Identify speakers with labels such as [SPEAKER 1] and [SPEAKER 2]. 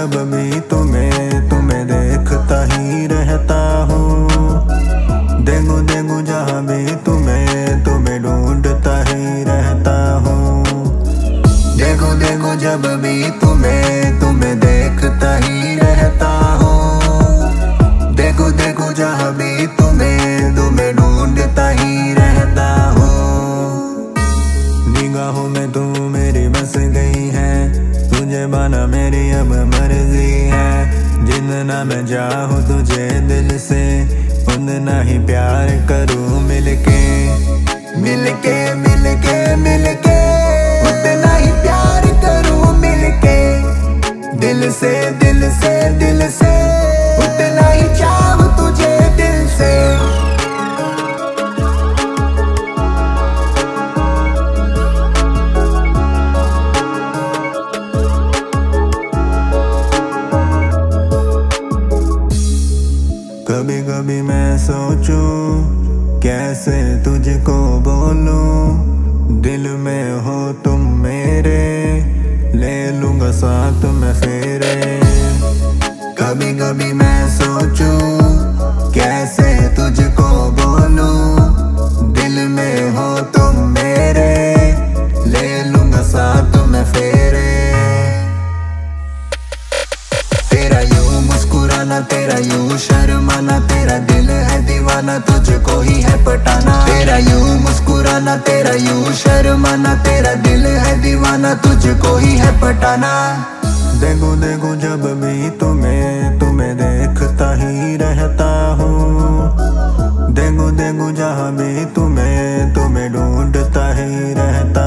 [SPEAKER 1] जब भी तुम्हें देखता ही रहता हूँ। देखूं देखूं जहाँ भी तुम्हें ढूंढता ही रहता हूँ। देखूं देखूं जब भी तुम्हें देखता ही रहता हूँ। देखूं देखूं जहाँ भी तुम्हें ढूंढता ही रहता हूँ। निगाहों में तू मेरी बस गई है, तुझे पाना मेरी अब मर्जी है। जितना मैं चाहूँ तुझे दिल से, उतना ही प्यार करूँ मिलके मिलके मिलके मिलके। उतना ही प्यार करूँ मिलके, दिल से दिल से दिल से। उतना ही चाहूँ तुझे दिल से। कभी कभी मैं सोचूं कैसे तुझको बोलूं। दिल में हो तुम मेरे, ले लूंगा साथ में फेरे। कभी कभी मैं सोचूं कैसे तुझको बोलूं। दिल में हो तुम मेरे, ले लूंगा साथ में फेरे। तेरा यूं मुस्कुराना, तेरा यूं शर्माना, तेरा दिल है दीवाना, तुझको ही है पटाना। तेरा यूं मुस्कुराना, तेरा यूं शर्माना, तेरा दिल है दीवाना, तुझको ही है पटाना। देखूं देखूं जब भी तुम्हें देखता ही रहता हूँ। देखूं देखूं जहाँ भी तुम्हें ढूंढता ही रहता